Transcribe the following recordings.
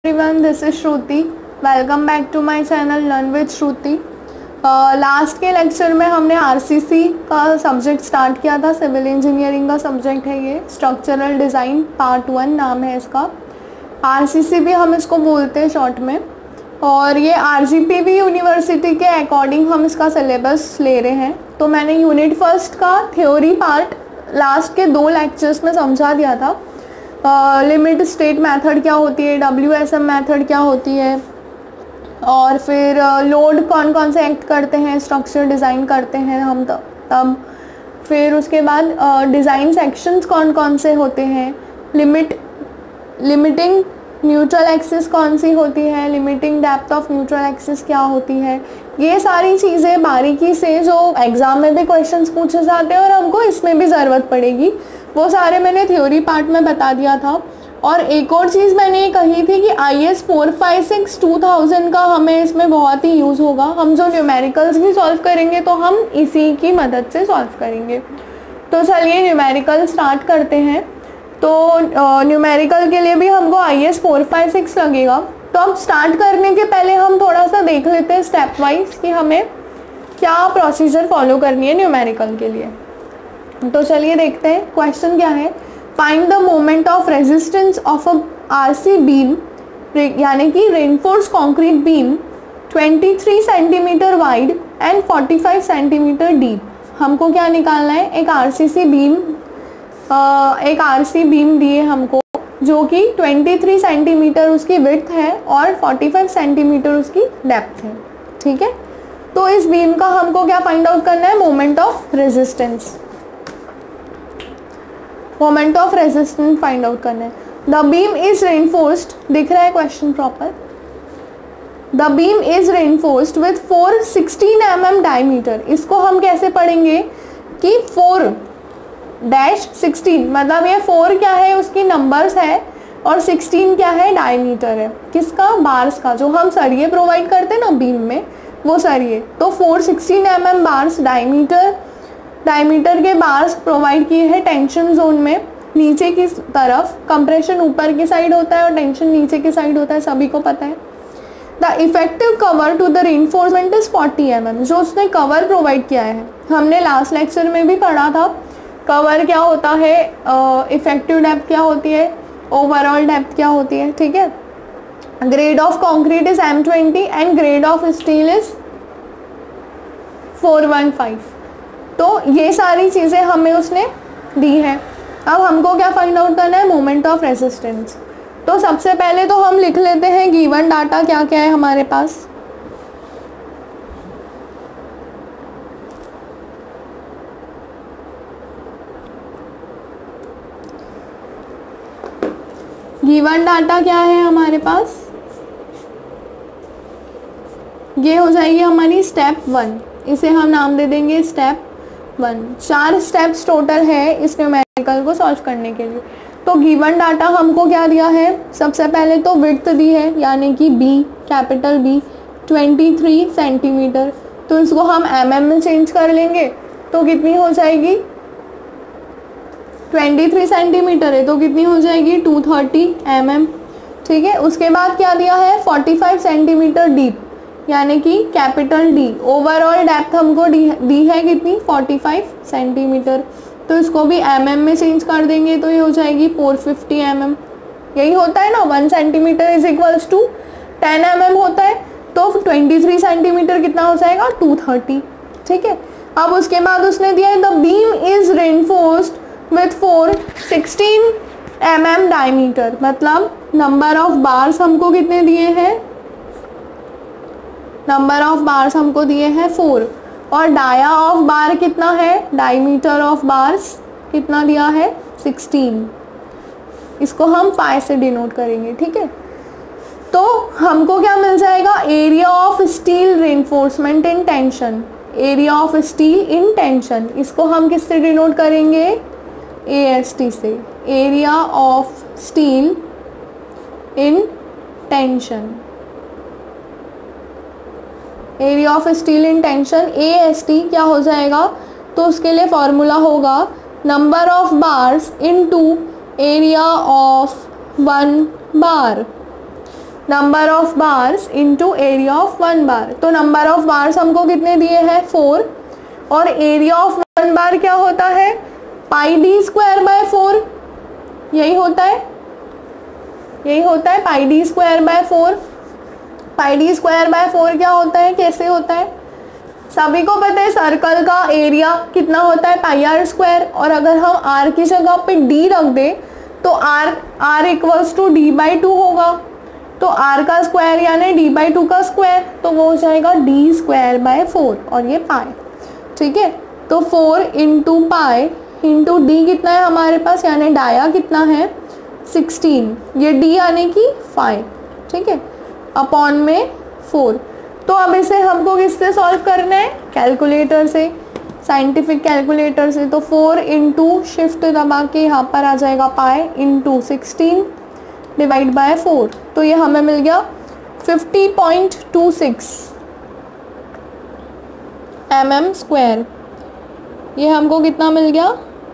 Everyone, this is Shruti. Welcome back to my channel learn with Shruti. Last के lecture में हमने RCC का subject start किया था। सिविल इंजीनियरिंग का सब्जेक्ट है ये, स्ट्रक्चरल डिज़ाइन पार्ट 1 नाम है इसका। आरसीसी भी हम इसको बोलते हैं शॉर्ट में। और ये आरजीपीवी यूनिवर्सिटी के अकॉर्डिंग हम इसका सिलेबस ले रहे हैं। तो मैंने यूनिट फर्स्ट का थ्योरी पार्ट लास्ट के 2 लेक्चर्स में समझा दिया था। लिमिट स्टेट मेथड क्या होती है, WSM मेथड क्या होती है, और फिर लोड कौन कौन से एक्ट करते हैं, स्ट्रक्चर डिज़ाइन करते हैं हम तब फिर उसके बाद डिज़ाइन सेक्शंस कौन कौन से होते हैं, लिमिटिंग न्यूट्रल एक्सिस कौन सी होती है, limiting depth of neutral axis क्या होती है। ये सारी चीज़ें बारीकी से जो एग्ज़ाम में भी क्वेश्चंस पूछे जाते हैं और हमको इसमें भी ज़रूरत पड़ेगी, वो सारे मैंने थ्योरी पार्ट में बता दिया था। और एक और चीज़ मैंने ये कही थी कि IS 456 2000 का हमें इसमें बहुत ही यूज़ होगा। हम जो न्यूमेरिकल्स भी सॉल्व करेंगे तो हम इसी की मदद से सॉल्व करेंगे। तो चलिए न्यूमेरिकल स्टार्ट करते हैं। तो न्यूमेरिकल के लिए भी हमको IS 456 लगेगा। तो अब स्टार्ट करने के पहले हम थोड़ा सा देख लेते हैं स्टेप वाइज कि हमें क्या प्रोसीजर फॉलो करनी है न्यूमेरिकल के लिए। तो चलिए देखते हैं क्वेश्चन क्या है। Find the moment of resistance of a RC beam, यानी कि reinforce concrete beam 23 centimetre wide and 45 centimetre deep. हमको क्या निकालना है, एक RC बीम दिए हमको जो कि 23 सेंटीमीटर उसकी विड्थ है और 45 सेंटीमीटर उसकी डेप्थ है। ठीक है, तो इस बीम का हमको क्या फाइंड आउट करना है, moment of resistance. Moment of resistance find out करना है। द बीम इज रेनफोर्स्ड, दिख रहा है question proper. The beam is reinforced with 416 mm diameter. इसको हम कैसे पढ़ेंगे कि 4-16, मतलब ये 4 क्या है, उसकी नंबर्स है, और 16 क्या है, डायमीटर है। किसका, बार्स का, जो हम सरिये प्रोवाइड करते हैं ना बीम में, वो सरिये। तो 416 mm बार्स डायमीटर के बार्स प्रोवाइड किए हैं टेंशन जोन में, नीचे की तरफ। कंप्रेशन ऊपर की साइड होता है और टेंशन नीचे की साइड होता है, सभी को पता है। The effective cover to the reinforcement is 40 mm। जो उसने कवर प्रोवाइड किया है, हमने लास्ट लेक्चर में भी पढ़ा था कवर क्या होता है, इफेक्टिव डेप्थ क्या होती है, ओवरऑल डेप्थ क्या होती है। ठीक है, grade of concrete is M20 and grade of steel is 415। तो ये सारी चीज़ें हमें उसने दी है। अब हमको क्या फाइंड आउट करना है, मोमेंट ऑफ रेजिस्टेंस। तो सबसे पहले तो हम लिख लेते हैं गिवन डाटा क्या क्या है हमारे पास। गिवन डाटा क्या है हमारे पास, ये हो जाएगी हमारी स्टेप 1। इसे हम नाम दे देंगे स्टेप 1। 4 स्टेप्स टोटल है इस न्यूमेरिकल को सॉल्व करने के लिए। तो गिवन डाटा हमको क्या दिया है, सबसे पहले तो विड्थ दी है, यानी कि B, कैपिटल B 23 सेंटीमीटर। तो इसको हम mm में चेंज कर लेंगे तो कितनी हो जाएगी, 23 सेंटीमीटर है तो कितनी हो जाएगी, 230 mm। ठीक है, उसके बाद क्या दिया है, 45 सेंटीमीटर डीप, यानी कि कैपिटल D। ओवरऑल डेप्थ हमको दी है कितनी, 45 सेंटीमीटर। तो इसको भी mm में चेंज कर देंगे तो ये हो जाएगी 450 mm। यही होता है ना, 1 centimetre is equals to 10 mm होता है। तो 23 सेंटीमीटर कितना हो जाएगा, 230। ठीक है, अब उसके बाद उसने दिया है the beam is reinforced with 416 mm diameter, मतलब नंबर ऑफ बार्स हमको कितने दिए हैं, नंबर ऑफ बार्स हमको दिए हैं 4, और डाया ऑफ बार कितना है, डायमीटर ऑफ बार्स कितना दिया है, 16। इसको हम 5 से डिनोट करेंगे। ठीक है, तो हमको क्या मिल जाएगा, area of steel reinforcement in tension. Area of steel in tension, इसको हम किससे डिनोट करेंगे, AST से। Area of steel in tension, area of steel in tension AST क्या हो जाएगा, तो उसके लिए फॉर्मूला होगा number of bars into area of 1 bar. Number of bars into area of 1 bar. तो नंबर ऑफ बार्स हमको कितने दिए हैं 4, और एरिया ऑफ 1 बार क्या होता है पाई डी स्क्वायर बाय 4, यही होता है pi D square by 4। Pi D square by 4 क्या होता है, कैसे होता है, सभी को पता है सर्कल का एरिया कितना होता है पाई आर स्क्वायर, और अगर हम आर की जगह पे डी रख दें तो R equals to D by 2 होगा। तो आर का स्क्वायर यानी डी बाई 2 का स्क्वायर, तो वो हो जाएगा डी स्क्वायर बाय 4 और ये पाई। ठीक है, तो 4 इंटू पाई इंटू डी कितना है हमारे पास, यानी डाया कितना है 16, ये डी यानी कि 5। ठीक है, अपॉन में 4। तो अब इसे हमको किससे सॉल्व करना है, कैलकुलेटर से, साइंटिफिक कैलकुलेटर से। तो 4 इंटू शिफ्ट दबा के यहाँ पर आ जाएगा पाई इंटू 16 डिवाइड बाय 4, तो ये हमें मिल गया 50.26 mm स्क्वायर। ये हमको कितना मिल गया,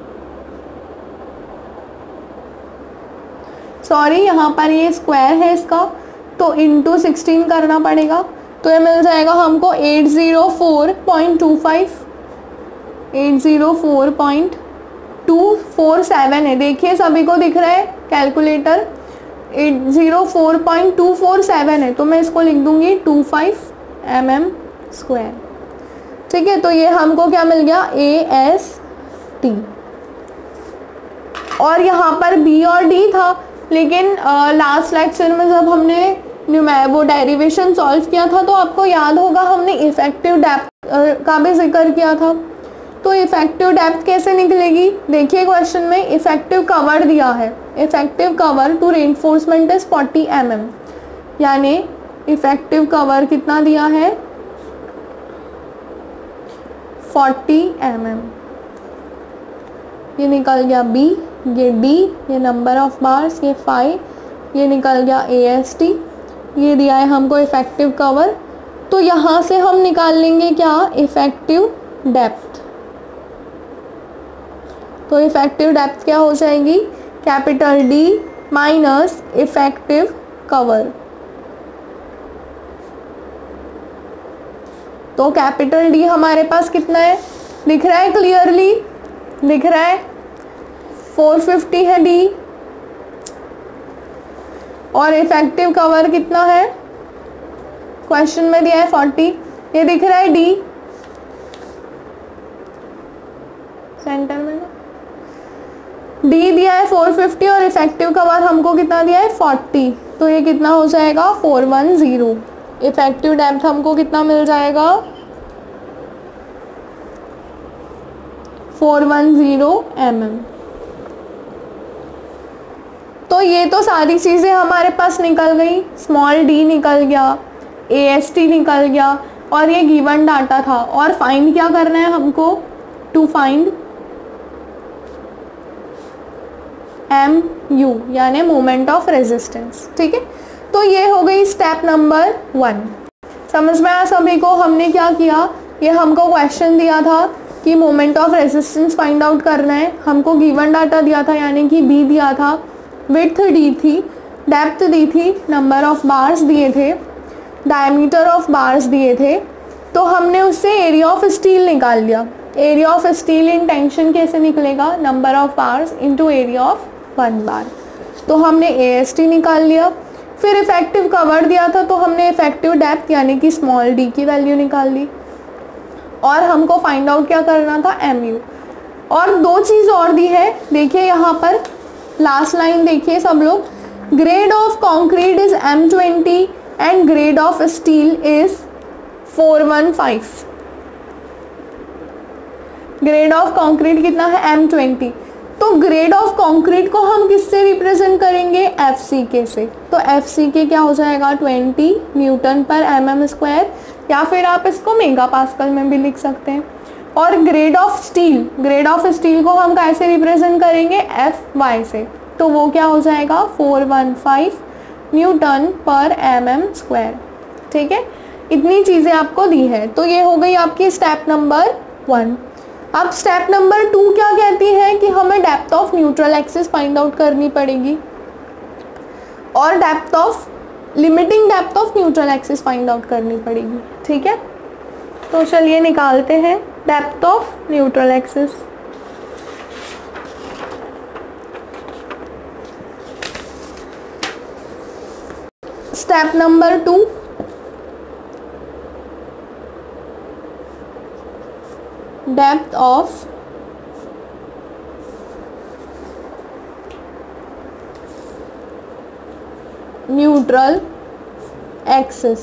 सॉरी यहाँ पर ये स्क्वायर है इसका, तो इंटू 16 करना पड़ेगा, तो ये मिल जाएगा हमको 804.25, 804.247 है। देखिए सभी को दिख रहा है कैलकुलेटर, 804.247 है, तो मैं इसको लिख दूंगी 25 mm स्क्वायर। ठीक है, तो ये हमको क्या मिल गया AST, और यहाँ पर B और D था, लेकिन लास्ट लेक्चर में जब हमने वो डेरिवेशन सॉल्व किया था तो आपको याद होगा हमने इफेक्टिव डेप्थ का भी जिक्र किया था। तो इफेक्टिव डेप्थ कैसे निकलेगी, देखिए क्वेश्चन में इफेक्टिव कवर दिया है, effective cover to reinforcement is 40 mm, यानी इफेक्टिव कवर कितना दिया है 40 mm। ये निकल गया B, ये D, ये नंबर ऑफ बार्स, ये 5, ये निकल गया AST, ये दिया है हमको इफेक्टिव कवर। तो यहाँ से हम निकाल लेंगे क्या, इफेक्टिव डेप्थ। तो इफेक्टिव डेप्थ क्या हो जाएगी, capital D minus effective cover. तो कैपिटल D हमारे पास कितना है, दिख रहा है क्लियरली, दिख रहा है 450 है D, और इफेक्टिव कवर कितना है, क्वेश्चन में दिया है 40, ये दिख रहा है D सेंटर में ना, D दिया है 450 और इफेक्टिव कवर हमको कितना दिया है 40, तो ये कितना हो जाएगा 410। इफेक्टिव डेप्थ हमको कितना मिल जाएगा 410 mm। तो ये तो सारी चीज़ें हमारे पास निकल गई, स्मॉल d निकल गया, AST निकल गया, और ये गिवन डाटा था। और फाइंड क्या करना है हमको, टू फाइंड MU यानी मोमेंट ऑफ रेजिस्टेंस। ठीक है, तो ये हो गई स्टेप नंबर 1। समझ में आया सभी को, हमने क्या किया, ये हमको क्वेश्चन दिया था कि moment of resistance find out करना है, हमको गिवन डाटा दिया था यानी कि B दिया था, विड्थ दी थी, डेप्थ दी थी, नंबर ऑफ बार्स दिए थे, डायमीटर ऑफ बार्स दिए थे, तो हमने उससे एरिया ऑफ स्टील निकाल लिया। Area of steel in tension कैसे निकलेगा, number of bars into area of 1 bar. तो हमने AST निकाल लिया, फिर इफेक्टिव कवर दिया था तो हमने इफेक्टिव डेप्थ यानी कि स्मॉल d की वैल्यू निकाल ली, और हमको फाइंड आउट क्या करना था MU। और दो चीज़ और दी है, देखिए यहाँ पर लास्ट लाइन देखिए सब लोग, grade of concrete is M20 and grade of steel is 415। Grade of concrete कितना है M20, तो ग्रेड ऑफ कॉन्क्रीट को हम किससे रिप्रेजेंट करेंगे, FCK से। तो FCK क्या हो जाएगा 20 न्यूटन पर mm स्क्वायर, या फिर आप इसको मेगा पास्कल में भी लिख सकते हैं। और ग्रेड ऑफ स्टील को हम कैसे रिप्रेजेंट करेंगे, FY से, तो वो क्या हो जाएगा 415 न्यूटन पर mm स्क्वायर। ठीक है, इतनी चीज़ें आपको दी है। तो ये हो गई आपकी स्टेप नंबर 1। अब स्टेप नंबर 2 क्या कहती है कि हमें depth of neutral axis find out करनी पड़ेगी, और depth of limiting depth of neutral axis find out करनी पड़ेगी। ठीक है, तो चलिए निकालते हैं depth of neutral axis. Step number 2, depth of neutral axis.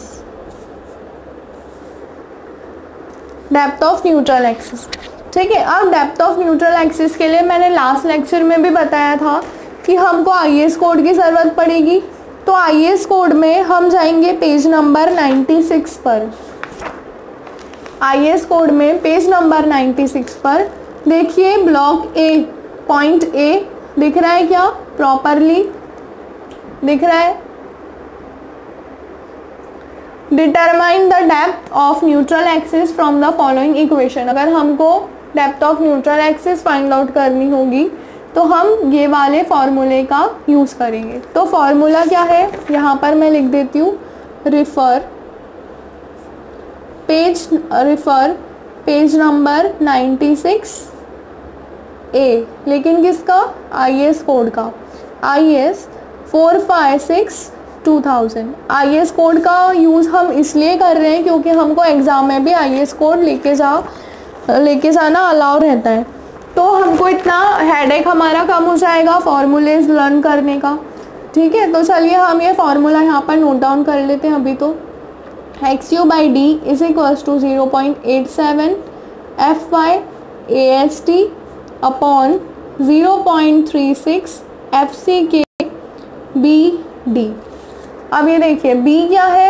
Depth of neutral axis, ठीक है। अब डेप्थ ऑफ न्यूट्रल एक्सिस के लिए मैंने लास्ट लेक्चर में भी बताया था कि हमको आईएस कोड की ज़रूरत पड़ेगी। तो आईएस कोड में हम जाएंगे पेज नंबर 96 पर। आईएस कोड में पेज नंबर 96 पर देखिए ब्लॉक ए, पॉइंट ए दिख रहा है क्या? प्रॉपरली दिख रहा है। Determine the depth of neutral axis from the following equation. अगर हमको depth of neutral axis find out करनी होगी तो हम ये वाले फॉर्मूले का यूज़ करेंगे। तो फॉर्मूला क्या है, यहाँ पर मैं लिख देती हूँ, रिफ़र पेज नंबर 96 ए, लेकिन किसका? आईएस कोड का, IS 456/2000। आईएस कोड का यूज़ हम इसलिए कर रहे हैं क्योंकि हमको एग्ज़ाम में भी आईएस कोड लेके जाना अलाउ रहता है। तो हमको इतना हेडेक हमारा कम हो जाएगा फॉर्मूलेज लर्न करने का। ठीक है, तो चलिए हम ये फार्मूला यहाँ पर नोट डाउन कर लेते हैं अभी। तो XU/D is equals to 0.87 FY AST upon 0.36 FCK BD। अब ये देखिए B क्या है,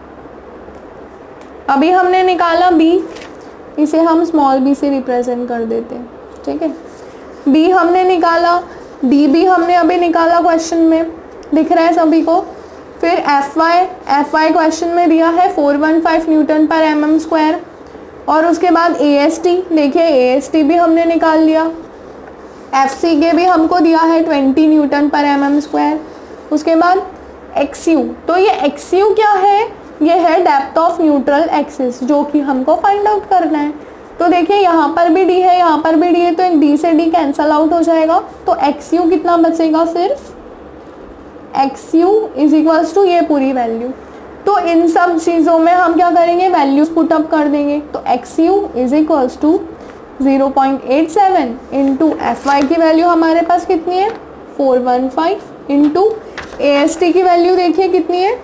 अभी हमने निकाला B, इसे हम स्मॉल b से रिप्रेजेंट कर देते हैं। ठीक है, B हमने निकाला, D भी हमने अभी निकाला, क्वेश्चन में दिख रहा है सभी को। फिर FY क्वेश्चन में दिया है 415 न्यूटन पर mm²। और उसके बाद AST, देखिए AST भी हमने निकाल लिया। FCK भी हमको दिया है 20 न्यूटन पर mm²। उसके बाद XU, तो ये XU क्या है? ये है डेप्थ ऑफ न्यूट्रल एक्सिस, जो कि हमको फाइंड आउट करना है। तो देखिए यहाँ पर भी D है, यहाँ पर भी D है, तो एक D से D कैंसल आउट हो जाएगा। तो XU कितना बचेगा? सिर्फ XU इज इक्वल्स टू ये पूरी वैल्यू। तो इन सब चीज़ों में हम क्या करेंगे? वैल्यूज पुटअप कर देंगे। तो XU is equals to 0.87 into FY की वैल्यू हमारे पास कितनी है? 415 इंटू AST की वैल्यू देखिए कितनी है?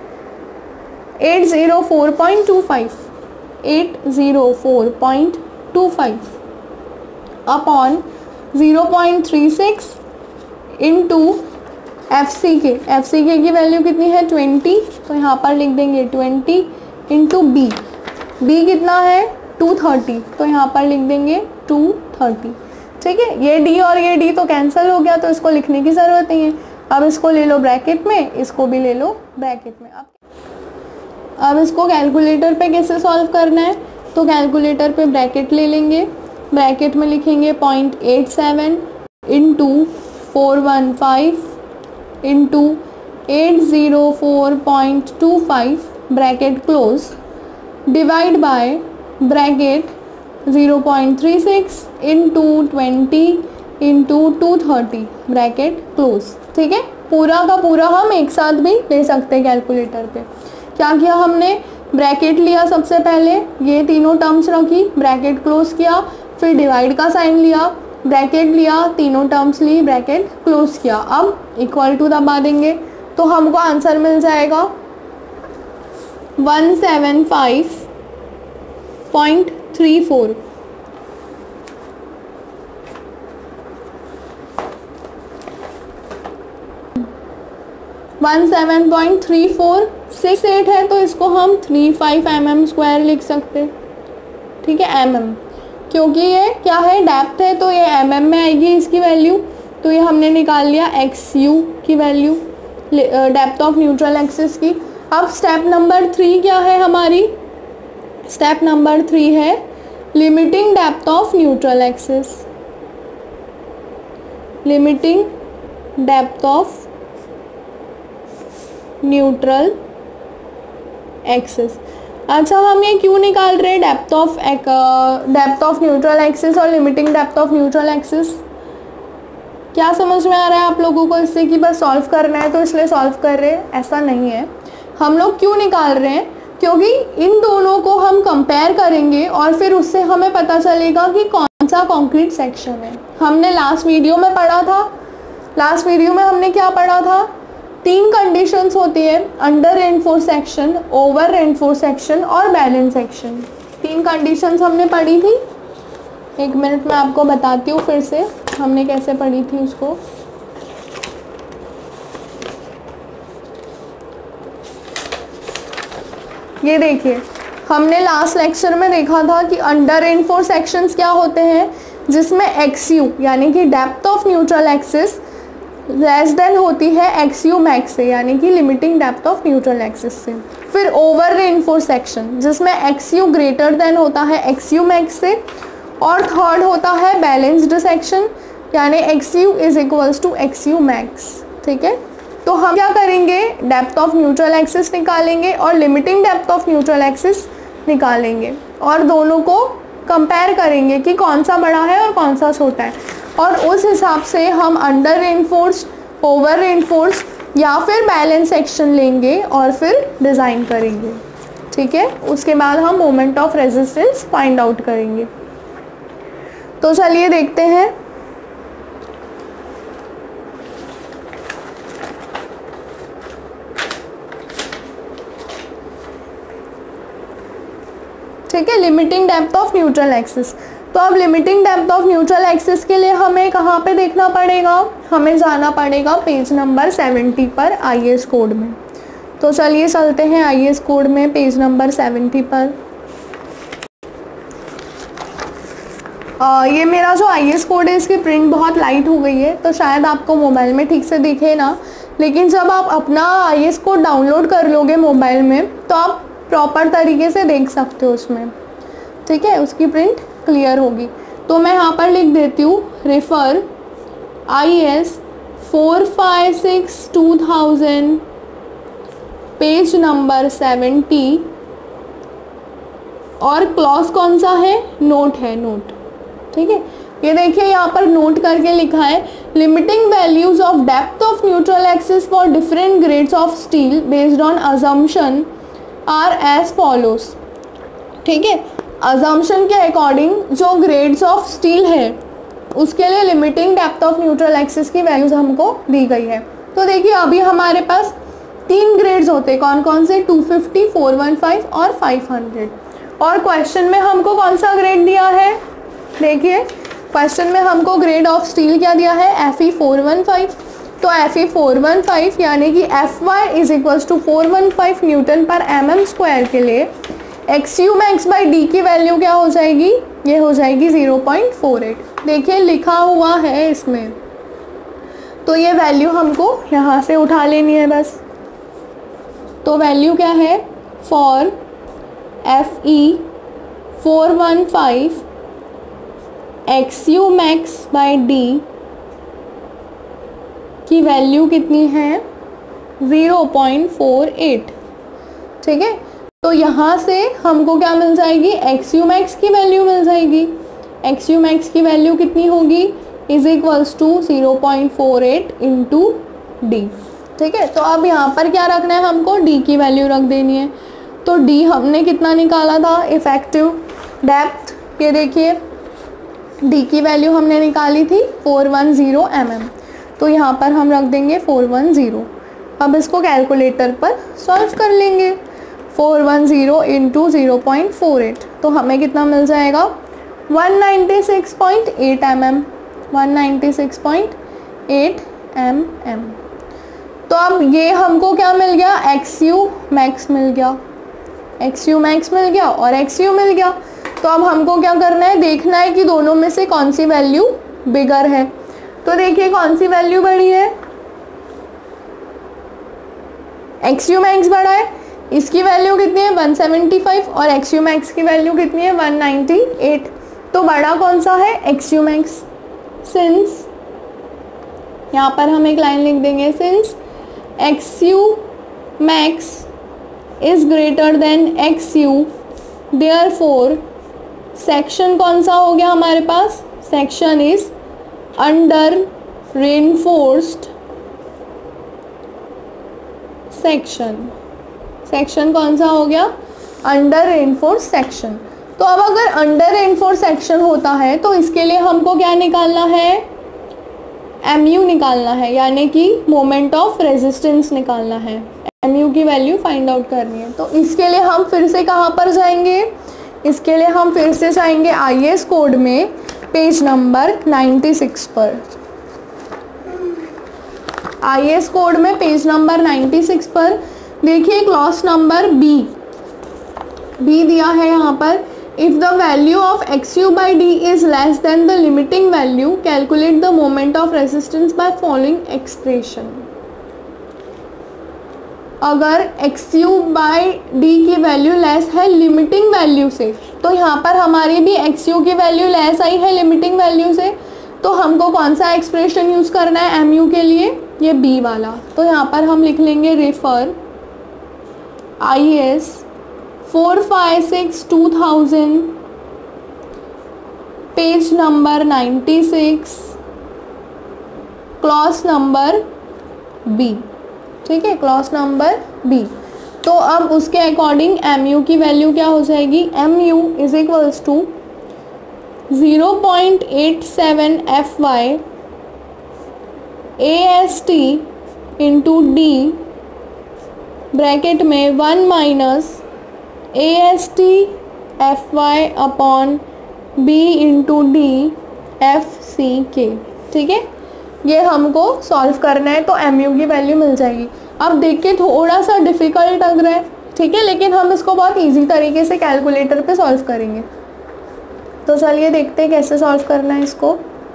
804.25 अपॉन 0.36 इंटू FCK की वैल्यू कितनी है? 20, तो यहाँ पर लिख देंगे 20 इंटू B कितना है? 230, तो यहाँ पर लिख देंगे 230। ठीक है, ये D और ये D तो कैंसिल हो गया, तो इसको लिखने की ज़रूरत नहीं है। अब इसको ले लो ब्रैकेट में, इसको भी ले लो ब्रैकेट में। अब इसको कैलकुलेटर पे कैसे सॉल्व करना है? तो कैलकुलेटर पे ब्रैकेट ले लेंगे, ब्रैकेट में लिखेंगे 0.87 into 415 into 804.25 bracket close, divide by bracket 0.36 into 20 into 230 bracket close. ठीक है, पूरा का पूरा हम एक साथ भी ले सकते हैं कैलकुलेटर पे। क्या किया हमने? ब्रैकेट लिया, सबसे पहले ये तीनों टर्म्स रखी, ब्रैकेट क्लोज किया, फिर डिवाइड का साइन लिया, ब्रैकेट लिया, तीनों टर्म्स ली, ब्रैकेट क्लोज किया। अब इक्वल टू दबा देंगे तो हमको आंसर मिल जाएगा 175.34। 17.3468 है, तो इसको हम 35 mm² लिख सकते। ठीक है, mm, क्योंकि ये क्या है? डेप्थ है, तो ये mm में आएगी इसकी वैल्यू। तो ये हमने निकाल लिया XU की value, depth of neutral axis की। अब स्टेप नंबर 3 क्या है हमारी? स्टेप नंबर 3 है limiting depth of neutral axis. Limiting depth of neutral axis. अच्छा, हम ये क्यों निकाल रहे हैं डेप्थ ऑफ न्यूट्रल एक्सिस और limiting depth of neutral axis? क्या समझ में आ रहा है आप लोगों को इससे कि बस सॉल्व करना है तो इसलिए सॉल्व कर रहे हैं? ऐसा नहीं है। हम लोग क्यों निकाल रहे हैं? क्योंकि इन दोनों को हम कंपेयर करेंगे और फिर उससे हमें पता चलेगा कि कौन सा कॉन्क्रीट सेक्शन है। हमने लास्ट वीडियो में पढ़ा था, लास्ट वीडियो में हमने क्या पढ़ा था? 3 कंडीशंस होती है, under reinforce section, over reinforce section और बैलेंस सेक्शन। 3 कंडीशंस हमने पढ़ी थी। 1 मिनट में आपको बताती हूँ फिर से हमने कैसे पढ़ी थी उसको। ये देखिए, हमने लास्ट लेक्चर में देखा था कि अंडर रेनफोर्स सेक्शंस क्या होते हैं, जिसमें XU यानी कि depth of neutral axis less than होती है XU मैक्स से, यानी कि limiting depth of neutral axis से। फिर ओवर रेनफोर्स सेक्शन जिसमें XU ग्रेटर देन होता है XU मैक्स से। और थर्ड होता है बैलेंस्ड सेक्शन, यानी XU is equals to XU max. ठीक है, तो हम क्या करेंगे? डेप्थ ऑफ न्यूट्रल एक्सिस निकालेंगे और limiting depth of neutral axis निकालेंगे और दोनों को कंपेयर करेंगे कि कौन सा बड़ा है और कौन सा छोटा है, और उस हिसाब से हम अंडर रेनफोर्स, ओवर रेनफोर्स या फिर बैलेंस सेक्शन लेंगे और फिर डिज़ाइन करेंगे। ठीक है, उसके बाद हम moment of resistance find out करेंगे। तो चलिए देखते हैं। ठीक है, limiting depth of neutral axis. तो अब limiting depth of neutral axis के लिए हमें कहाँ पे देखना पड़ेगा? हमें जाना पड़ेगा पेज नंबर 70 पर IS कोड में। तो चलिए चलते हैं IS कोड में पेज नंबर 70 पर। ये मेरा जो IS कोड है इसकी प्रिंट बहुत लाइट हो गई है, तो शायद आपको मोबाइल में ठीक से दिखे ना, लेकिन जब आप अपना IS कोड डाउनलोड कर लोगे मोबाइल में तो आप प्रॉपर तरीके से देख सकते हो उसमें। ठीक है, उसकी प्रिंट क्लियर होगी। तो मैं यहाँ पर लिख देती हूँ, रेफर IS 456/2000 पेज नंबर 70, और क्लॉज कौन सा है? नोट है, नोट। ठीक है, ये देखिए यहाँ पर नोट करके लिखा है, limiting values of depth of neutral axis for different grades of steel based on assumption are as follows. ठीक है, अजम्पशन के अकॉर्डिंग जो ग्रेड्स ऑफ स्टील है उसके लिए limiting depth of neutral axis की वैल्यूज हमको दी गई है। तो देखिए अभी हमारे पास 3 ग्रेड्स होते हैं, कौन कौन से? 250, 415 और 500। और क्वेश्चन में हमको कौन सा ग्रेड दिया है? देखिए क्वेश्चन में हमको ग्रेड ऑफ स्टील क्या दिया है? Fe 415। तो Fe 415 यानी कि Fy is equals to 415 newton पर mm² के लिए XU मैक्स बाई डी की वैल्यू क्या हो जाएगी? ये हो जाएगी 0.48। देखिए लिखा हुआ है इसमें, तो ये वैल्यू हमको यहाँ से उठा लेनी है बस। तो वैल्यू क्या है? For Fe 415 XU max by D की वैल्यू कितनी है? 0.48। ठीक है, तो यहाँ से हमको क्या मिल जाएगी? XU मैक्स की वैल्यू मिल जाएगी। XU मैक्स की वैल्यू कितनी होगी? Is equals to 0.48 into D. ठीक है, तो अब यहाँ पर क्या रखना है हमको? डी की वैल्यू रख देनी है। तो डी हमने कितना निकाला था? इफेक्टिव डेप्थ, ये देखिए डी की वैल्यू हमने निकाली थी 410 mm, तो यहाँ पर हम रख देंगे 410। अब इसको कैलकुलेटर पर सॉल्व कर लेंगे। 410 इंटू 0.48, तो हमें कितना मिल जाएगा? 196.8 mm, 196.8 mm। तो अब ये हमको क्या मिल गया? XU मैक्स मिल गया, XU मैक्स मिल गया और XU मिल गया। तो अब हमको क्या करना है? देखना है कि दोनों में से कौन सी वैल्यू बिगर है। तो देखिए कौन सी वैल्यू बड़ी है? XU मैक्स बड़ा है, इसकी वैल्यू कितनी है? 175 और XU मैक्स की वैल्यू कितनी है? 198। तो बड़ा कौन सा है? XU max. सिंस, यहाँ पर हम एक लाइन लिख देंगे, since XU max is greater than X U, therefore section कौन सा हो गया हमारे पास, section is under reinforced section, section कौन सा हो गया, अंडर रेनफोर्स सेक्शन। तो अब अगर अंडर रेनफोर्स सेक्शन होता है तो इसके लिए हमको क्या निकालना है, MU निकालना है, यानी कि मोमेंट ऑफ रेजिस्टेंस निकालना है, MU की वैल्यू फाइंड आउट करनी है। तो इसके लिए हम फिर से कहाँ पर जाएंगे, इसके लिए हम फिर से जाएंगे IS कोड में पेज नंबर 96 पर। IS कोड में पेज नंबर 96 पर देखिए क्लॉज नंबर बी दिया है यहाँ पर, if the value of XU by D is less than the limiting value, calculate the moment of resistance by following expression। अगर XU by D की value less है limiting value से, तो यहाँ पर हमारी भी XU की वैल्यू लेस आई है लिमिटिंग वैल्यू से, तो हमको कौन सा एक्सप्रेशन यूज़ करना है MU के लिए, ये B वाला। तो यहाँ पर हम लिख लेंगे refer IS 456/2000 page number 96 clause number B, ठीक है, क्लॉज नंबर B। तो अब उसके अकॉर्डिंग MU की वैल्यू क्या हो जाएगी, MU is equals to 0.87 FY AST into D bracket में 1 minus AST FY upon B into D FCK, ठीक है। ये हमको सॉल्व करना है तो MU की वैल्यू मिल जाएगी। अब देख के थोड़ा सा डिफ़िकल्ट लग रहा है, ठीक है, लेकिन हम इसको बहुत इजी तरीके से कैलकुलेटर पे सॉल्व करेंगे। तो चलिए देखते हैं कैसे सॉल्व करना है इसको।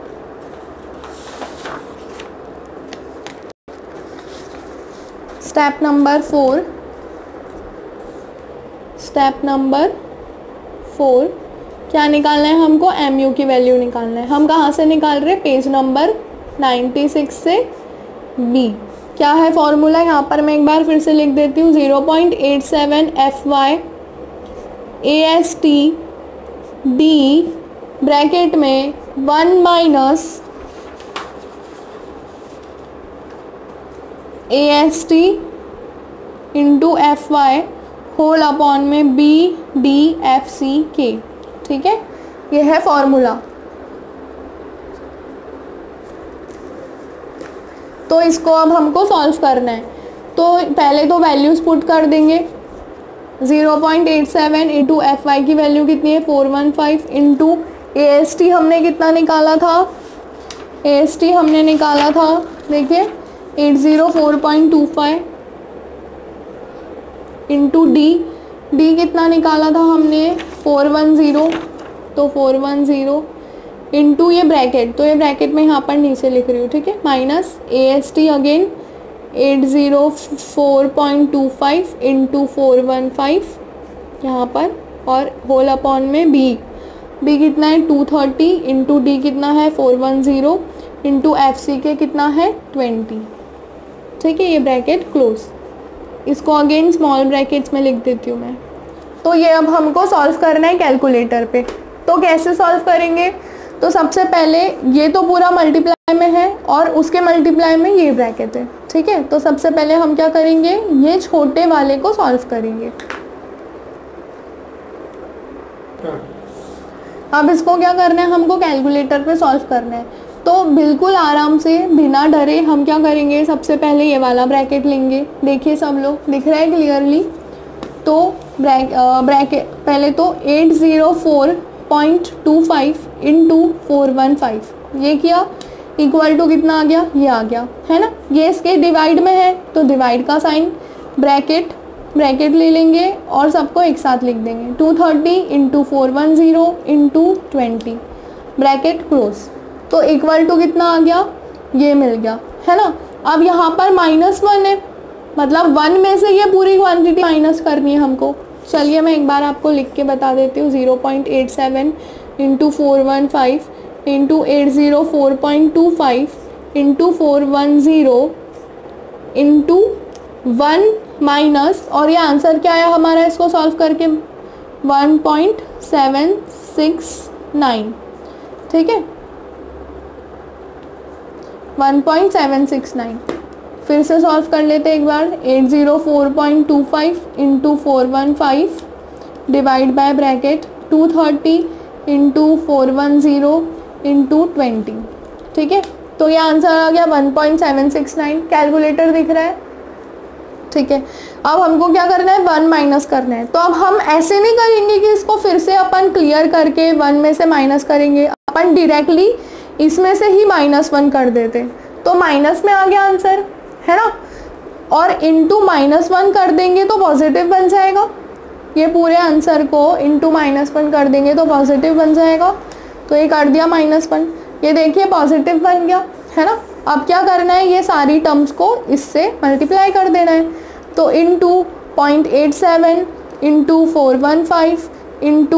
स्टेप नंबर 4 क्या निकालना है हमको, MU की वैल्यू निकालना है। हम कहाँ से निकाल रहे हैं, पेज नंबर 96 से B। क्या है फॉर्मूला, यहाँ पर मैं एक बार फिर से लिख देती हूँ, 0.87 FY AST D ब्रैकेट में 1 minus AST into FY whole upon में BDFCK, ठीक है, ये है फॉर्मूला। तो इसको अब हमको सॉल्व करना है। तो पहले तो वैल्यूज़ पुट कर देंगे, 0.87 इंटू FY की वैल्यू कितनी है 415 इंटू AST हमने कितना निकाला था, AST हमने निकाला था देखिए 804.25 इंटू D कितना निकाला था हमने 410, तो 410 इंटू ये ब्रैकेट, तो ये ब्रैकेट में यहाँ पर नीचे लिख रही हूँ, ठीक है, माइनस AST अगेन 804.25 इंटू 415 यहाँ पर, और होल अपॉन में B कितना है 230 इंटू D कितना है 410 इंटू FCK कितना है 20, ठीक है, ये ब्रैकेट क्लोज। इसको अगेन स्मॉल ब्रैकेट्स में लिख देती हूँ मैं। तो ये अब हमको सॉल्व करना है कैलकुलेटर पे। तो कैसे सॉल्व करेंगे, तो सबसे पहले ये तो पूरा मल्टीप्लाई में है और उसके मल्टीप्लाई में ये ब्रैकेट है, ठीक है। तो सबसे पहले हम क्या करेंगे, ये छोटे वाले को सॉल्व करेंगे। अब इसको क्या करना है, हमको कैलकुलेटर पे सॉल्व करना है। तो बिल्कुल आराम से बिना डरे हम क्या करेंगे, सबसे पहले ये वाला ब्रैकेट लेंगे। देखिए सब लोग, दिख रहा है क्लियरली। तो ब्रैकेट पहले तो 804.25 इंटू 415 ये किया, इक्वल टू कितना आ गया, ये आ गया, है ना। ये इसके डिवाइड में है तो डिवाइड का साइन, ब्रैकेट ले लेंगे और सबको एक साथ लिख देंगे। 230 इंटू 410 इंटू 20 ब्रैकेट क्लोज। तो इक्वल टू कितना आ गया, ये मिल गया, है ना। अब यहाँ पर -1 है, मतलब 1 में से ये पूरी क्वांटिटी माइनस करनी है हमको। चलिए मैं एक बार आपको लिख के बता देती हूँ। 0.87 into 415 into 804.25 into 410 into 1 minus, और ये आंसर क्या आया हमारा इसको सॉल्व करके 1.769, ठीक है 1.769। फिर से सॉल्व कर लेते हैं एक बार। 804.25 into 415 divide by bracket 230 into 410 into 20, ठीक है। तो ये आंसर आ गया 1.769। कैलकुलेटर दिख रहा है, ठीक है। अब हमको क्या करना है, 1 माइनस करना है। तो अब हम ऐसे नहीं करेंगे कि इसको फिर से अपन क्लियर करके 1 में से माइनस करेंगे, अपन डायरेक्टली इसमें से ही -1 कर देते, तो माइनस में आ गया आंसर, है ना। और इंटू -1 कर देंगे तो पॉजिटिव बन जाएगा। ये पूरे आंसर को इंटू -1 कर देंगे तो पॉजिटिव बन जाएगा। तो ये कर दिया -1, ये देखिए पॉजिटिव बन गया, है ना। अब क्या करना है, ये सारी टर्म्स को इससे मल्टीप्लाई कर देना है। तो इंटू 0.87 इंटू 415 इंटू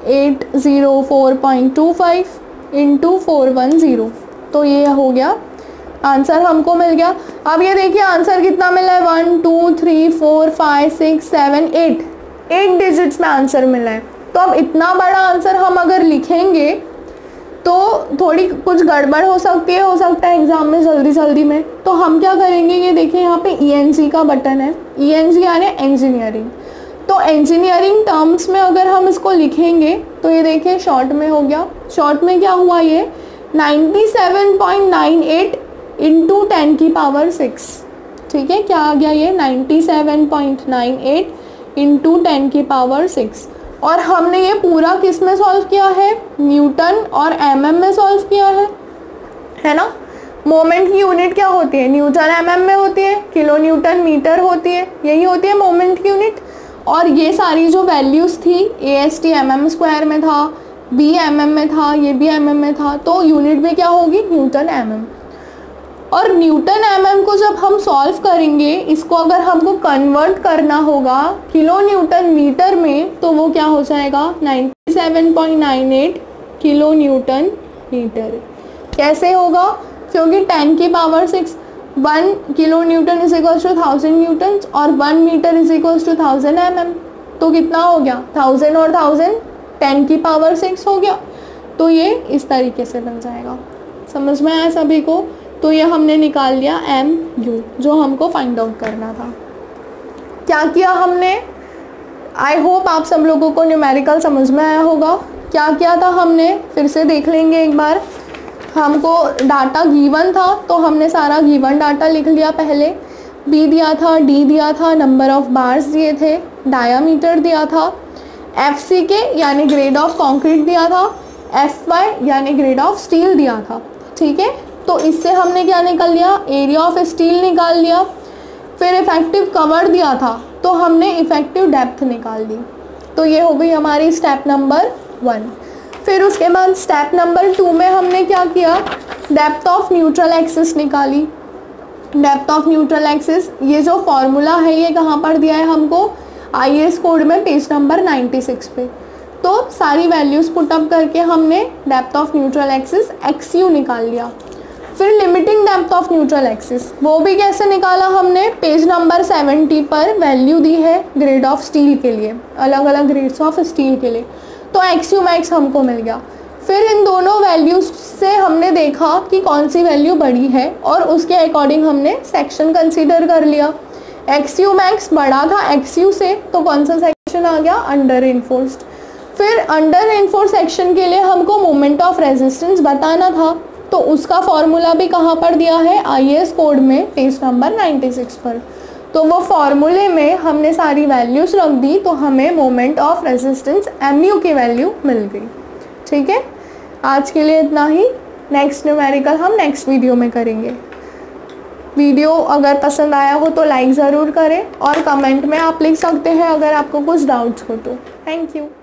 804.25 इंटू 410, तो ये हो गया आंसर हमको मिल गया। अब ये देखिए आंसर कितना मिला है, 1 2 3 4 5 6 7 8 डिजिट्स में आंसर मिला है। तो अब इतना बड़ा आंसर हम अगर लिखेंगे तो थोड़ी कुछ गड़बड़ हो सकती है, हो सकता है एग्जाम में जल्दी में। तो हम क्या करेंगे, ये देखिए यहाँ पे ENG का बटन है, ENG यानी इंजीनियरिंग। तो इंजीनियरिंग टर्म्स में अगर हम इसको लिखेंगे तो ये देखिए शॉर्ट में हो गया। शॉर्ट में क्या हुआ, ये 97.98 इंटू 10 की पावर 6, ठीक है। क्या आ गया ये 97.98 इंटू 10 की पावर 6। और हमने ये पूरा किस में सॉल्व किया है, न्यूटन और mm में सॉल्व किया है ना। मोमेंट की यूनिट क्या होती है, न्यूटन mm में होती है, किलो न्यूटन मीटर होती है, यही होती है मोमेंट की यूनिट। और ये सारी जो वैल्यूज़ थी, AST mm² में था, B mm में था, ये भी mm में था, तो यूनिट में क्या होगी, न्यूटन mm। और न्यूटन mm को जब हम सॉल्व करेंगे, इसको अगर हमको कन्वर्ट करना होगा किलो न्यूटन मीटर में, तो वो क्या हो जाएगा 97.98 किलो न्यूटन मीटर। कैसे होगा, क्योंकि 10 की power 6, 1 kilo newton is equals to 1000 newton और 1 metre is equals to 1000 mm। तो कितना हो गया, 1000 और 1000 10 की पावर 6 हो गया। तो ये इस तरीके से बन जाएगा। समझ में आया सभी को। तो ये हमने निकाल लिया MU, जो हमको फाइंड आउट करना था। क्या किया हमने, आई होप आप सब लोगों को न्यूमेरिकल समझ में आया होगा। क्या किया था हमने, फिर से देख लेंगे एक बार। हमको डाटा गिवन था, तो हमने सारा गिवन डाटा लिख लिया पहले। B दिया था, D दिया था, नंबर ऑफ बार्स दिए थे, डायामीटर दिया था, FCK यानी ग्रेड ऑफ कंक्रीट दिया था, FY यानी ग्रेड ऑफ स्टील दिया था, ठीक है। तो इससे हमने क्या निकाल लिया, एरिया ऑफ स्टील निकाल लिया। फिर इफेक्टिव कवर दिया था, तो हमने इफेक्टिव डेप्थ निकाल दी। तो ये हो गई हमारी स्टेप नंबर 1। फिर उसके बाद स्टेप नंबर 2 में हमने क्या किया, डेप्थ ऑफ न्यूट्रल एक्सिस निकाली। डेप्थ ऑफ न्यूट्रल एक्सिस, ये जो फॉर्मूला है ये कहाँ पर दिया है हमको, IAS कोड में पेज नंबर 96 पे। तो सारी वैल्यूज़ पुटअप करके हमने depth of neutral axis XU निकाल लिया। फिर limiting depth of neutral axis, वो भी कैसे निकाला हमने, पेज नंबर 70 पर वैल्यू दी है ग्रेड ऑफ स्टील के लिए, अलग अलग ग्रेड्स ऑफ स्टील के लिए। तो XU मैक्स हमको मिल गया। फिर इन दोनों वैल्यूज़ से हमने देखा कि कौन सी वैल्यू बड़ी है और उसके अकॉर्डिंग हमने सेक्शन कंसीडर कर लिया। XU मैक्स बड़ा था XU से, तो कौन सा सेक्शन आ गया, अंडर इन्फोर्स्ड। फिर अंडर इन्फोर्स सेक्शन के लिए हमको मोमेंट ऑफ रेजिस्टेंस बताना था, तो उसका फॉर्मूला भी कहाँ पर दिया है, IAS कोड में पेज नंबर 96 पर। तो वो फॉर्मूले में हमने सारी वैल्यूज़ रख दी, तो हमें मोमेंट ऑफ रेजिस्टेंस MU की वैल्यू मिल गई, ठीक है। आज के लिए इतना ही, नेक्स्ट न्यूमेरिकल हम नेक्स्ट वीडियो में करेंगे। वीडियो अगर पसंद आया हो तो लाइक ज़रूर करें और कमेंट में आप लिख सकते हैं अगर आपको कुछ डाउट्स हो तो। Thank you.